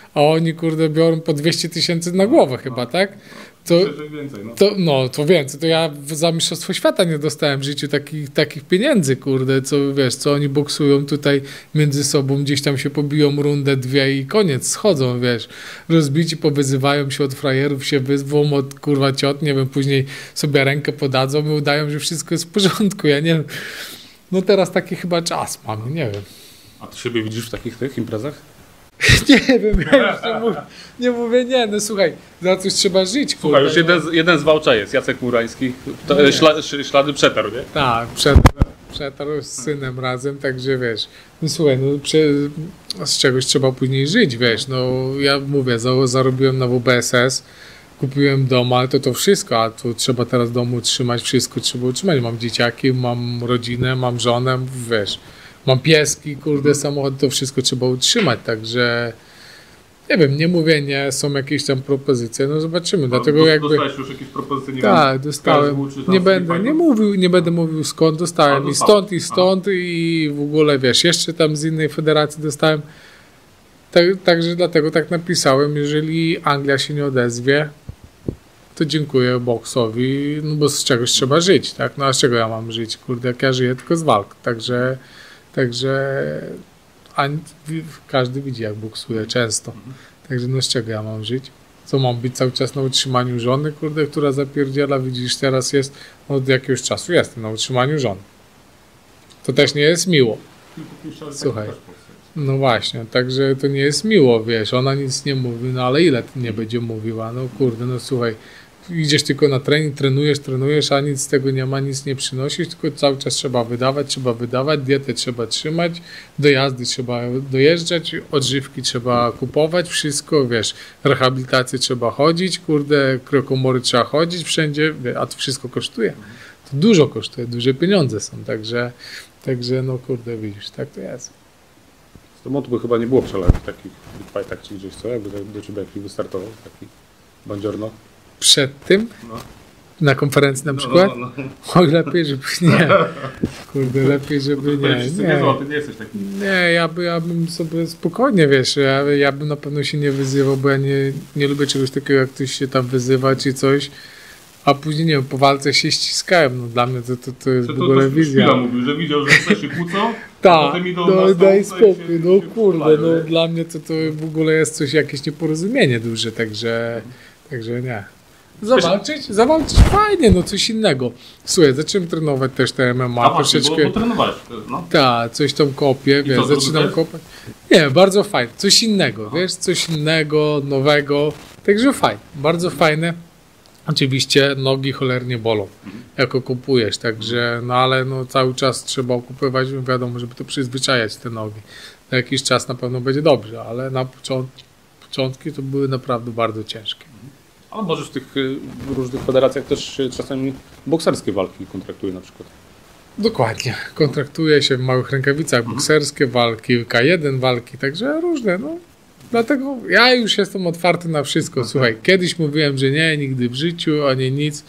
a oni, kurde, biorą po 200 000 na głowę chyba, tak? To, myślę, że więcej, to więcej. To ja za Mistrzostwo Świata nie dostałem w życiu takich pieniędzy, kurde, co wiesz, co oni boksują tutaj między sobą, gdzieś tam się pobiją rundę, dwie i koniec, schodzą, wiesz. Rozbici, powyzywają się od frajerów, się wyzwą od kurwa ciot, nie wiem, później sobie rękę podadzą i udają, że wszystko jest w porządku, ja nie wiem. No teraz taki chyba czas mamy, nie wiem. A ty siebie widzisz w takich tych imprezach? Nie wiem, ja już nie mówię, no słuchaj, za coś trzeba żyć. Słuchaj, już jeden z Wałcza jest, Jacek Murański, ślady przetarł, nie? Tak, przetarł z synem razem, także wiesz, no słuchaj, z czegoś trzeba później żyć, wiesz, no ja mówię, zarobiłem na WBSS, kupiłem dom, ale to wszystko, a tu trzeba teraz domu utrzymać, wszystko trzeba utrzymać, mam dzieciaki, mam rodzinę, mam żonę, wiesz, mam pieski, kurde, samochód, to wszystko trzeba utrzymać, także nie wiem, nie mówię, nie, są jakieś tam propozycje, no zobaczymy, dlatego jakby... Dostałeś już jakieś propozycje? Nie tak, dostałem, nie będę mówił skąd, dostałem i stąd i w ogóle, wiesz, jeszcze tam z innej federacji dostałem, także dlatego tak napisałem, jeżeli Anglia się nie odezwie, to dziękuję boksowi, no bo z czegoś trzeba żyć, tak, no a z czego ja mam żyć, kurde, jak ja żyję tylko z walk, także każdy widzi, jak boksuje często. Także no z czego ja mam żyć? Co mam być cały czas na utrzymaniu żony, kurde, która zapierdziela, widzisz, teraz jest, od jakiegoś czasu jestem na utrzymaniu żony. To też nie jest miło. Słuchaj, no właśnie, także to nie jest miło, wiesz, ona nic nie mówi, no ale ile nie będzie mówiła, no kurde, no słuchaj, idziesz tylko na trening, trenujesz, a nic z tego nie ma, nic nie przynosisz, tylko cały czas trzeba wydawać, dietę trzeba trzymać, do jazdy trzeba dojeżdżać, odżywki trzeba kupować, wszystko, wiesz, rehabilitację trzeba chodzić, kurde, krokomory trzeba chodzić wszędzie, a to wszystko kosztuje. To dużo kosztuje, duże pieniądze są, także no kurde, widzisz, tak to jest. Z to by chyba nie było przelewów takich fightach czy gdzieś, co? Jakby do ciebie jakiś wystartował, taki Bandziorno? Przed tym? No. Na konferencji na przykład? No. Lepiej, żeby nie. Kurde, lepiej, żeby nie. Ty nie jesteś taki. Nie, ja bym sobie spokojnie, wiesz, ja bym na pewno się nie wyzywał, bo ja nie lubię czegoś takiego, jak ktoś się tam wyzywa czy coś, a później, nie wiem, po walce się ściskałem, no dla mnie to jest w ogóle wizja. Chwila mówił, że widział, że coś się kłócą, tak, no daj spokój, no kurde, no dla mnie to w ogóle jest coś, jakieś nieporozumienie duże, także nie. Zawalczyć fajnie, no coś innego. Słuchaj, zacząłem trenować też te MMA troszeczkę. Bo trenowałeś, no? Tak, coś tam kopię, wiesz, zaczynam kopać. Nie, bardzo fajnie, coś innego, wiesz, coś innego, nowego, także fajnie, bardzo fajne. Oczywiście nogi cholernie bolą, jak okupujesz, także, no ale no cały czas trzeba okupywać, wiadomo, żeby to przyzwyczajać te nogi. Na jakiś czas na pewno będzie dobrze, ale na początki to były naprawdę bardzo ciężkie. Ale może w tych różnych federacjach też czasami bokserskie walki kontraktuje na przykład. Dokładnie. Kontraktuje się w małych rękawicach bokserskie walki, K1 walki, także różne. No. Dlatego ja już jestem otwarty na wszystko. Słuchaj, kiedyś mówiłem, że nie, nigdy w życiu, ani nic,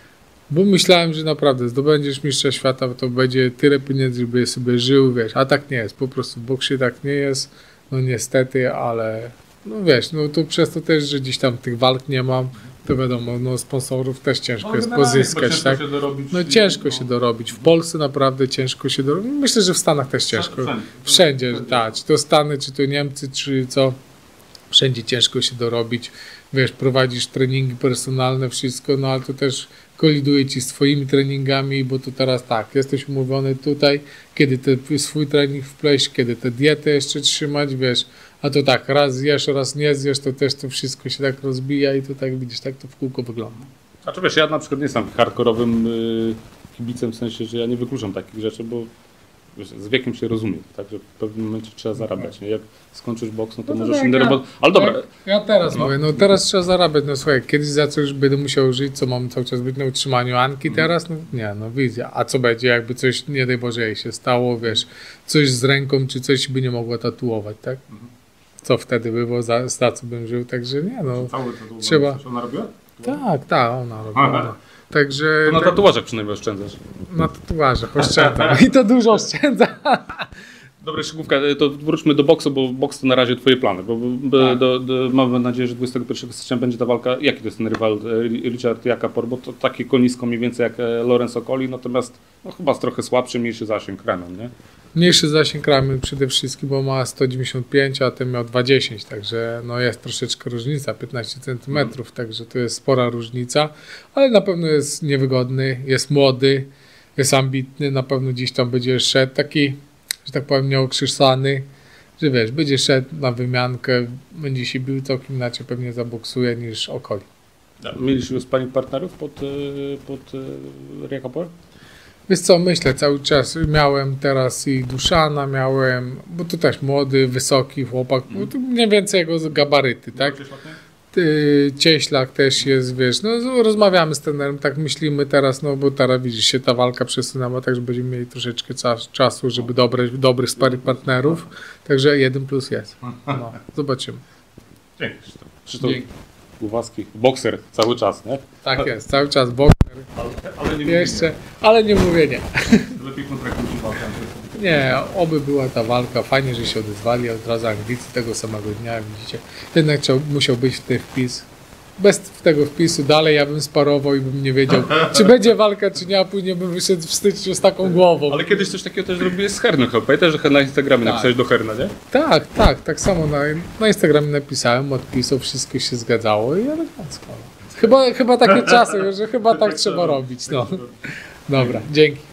bo myślałem, że naprawdę zdobędziesz mistrza świata, to będzie tyle pieniędzy, żeby sobie żył, wiesz, a tak nie jest. Po prostu w boksie tak nie jest, no niestety, ale no wiesz, no to przez to też, że gdzieś tam tych walk nie mam, to wiadomo, no sponsorów też ciężko jest pozyskać, tak? No ciężko się dorobić. W Polsce naprawdę ciężko się dorobić. Myślę, że w Stanach też ciężko. Wszędzie, tak. Czy to Stany, czy to Niemcy, czy co. Wszędzie ciężko się dorobić. Wiesz, prowadzisz treningi personalne, wszystko, no ale to też koliduje ci z twoimi treningami, bo to teraz tak, jesteś umówiony tutaj, kiedy swój trening wpleść, kiedy tę dietę jeszcze trzymać, wiesz, a to tak, raz zjesz, raz nie zjesz, to też to wszystko się tak rozbija i to tak widzisz, tak to w kółko wygląda. A czy wiesz, ja na przykład nie jestem hardkorowym kibicem, w sensie, że ja nie wykluczam takich rzeczy, bo wiesz, z wiekiem się rozumie, tak, że w pewnym momencie trzeba zarabiać, nie? Jak skończysz boks, no to możesz tak, inny robot. Ale dobra. Ja teraz mówię, no teraz trzeba zarabiać, no słuchaj, kiedyś za coś będę musiał żyć, co mam cały czas być na utrzymaniu Anki teraz, no nie, no wizja. A co będzie, jakby coś, nie daj Boże, jej się stało, wiesz, coś z ręką, czy coś by nie mogła tatuować, tak? Co wtedy by było, za co bym żył, także nie, no. Trzeba. Ona robiła? Tak, ona robiła. Także, to na tatuażach przynajmniej oszczędzasz. Na tatuażach oszczędzam. I to dużo oszczędza. Dobra, szykówka, to wróćmy do boksu, bo boks to na razie twoje plany, bo Tak. mamy nadzieję, że 21 stycznia będzie ta walka. Jaki to jest ten rywal Richard Jakapor, bo to takie konisko mniej więcej jak Lorenz Okoli, natomiast no, chyba trochę słabszy, mniejszy zasięg ramion, nie? Mniejszy zasięg ramion przede wszystkim, bo ma 195, a ten miał 210, także no jest troszeczkę różnica, 15 cm, także to jest spora różnica, ale na pewno jest niewygodny, jest młody, jest ambitny, na pewno gdzieś tam będzie szedł, taki, że tak powiem, nieokrzysany, że wiesz, będzie szedł na wymiankę, będzie się bił całkiem inaczej, pewnie zaboksuje niż Okoli. Mieliśmy sparring partnerów pod Jakapor? Wiesz co, myślę cały czas, miałem teraz i Duszana, miałem, bo to też młody, wysoki chłopak, bo to mniej więcej jego gabaryty, tak? Cieślak też jest, wiesz, no rozmawiamy z trenerem, tak myślimy teraz, no bo teraz widzisz się ta walka przesunęła, tak że będziemy mieli troszeczkę czasu, żeby dobrać dobrych sparring partnerów, także 1+ jest. No, zobaczymy. Dzięki. Krzysztof Dzięki. Głowacki, bokser cały czas, nie? Tak jest, cały czas bokser, Ale nie jeszcze, ale nie mówię nie. lepiej kontraktujcie walkę. Nie, oby była ta walka, fajnie, że się odezwali, od razu Anglicy tego samego dnia, widzicie. Jednak musiał być w ten wpis. Bez tego wpisu dalej ja bym sparował i bym nie wiedział, czy będzie walka, czy nie, a później bym wyszedł w styczniu z taką głową. Ale kiedyś coś takiego też zrobiłeś z Hernem, chyba. Pamiętasz, że na Instagramie Tak. napisałeś do Herna, nie? Tak samo na Instagramie napisałem, odpisał, wszystko się zgadzało i elegancko. Chyba takie czasy, że chyba tak trzeba robić, no. Dobra, dzięki.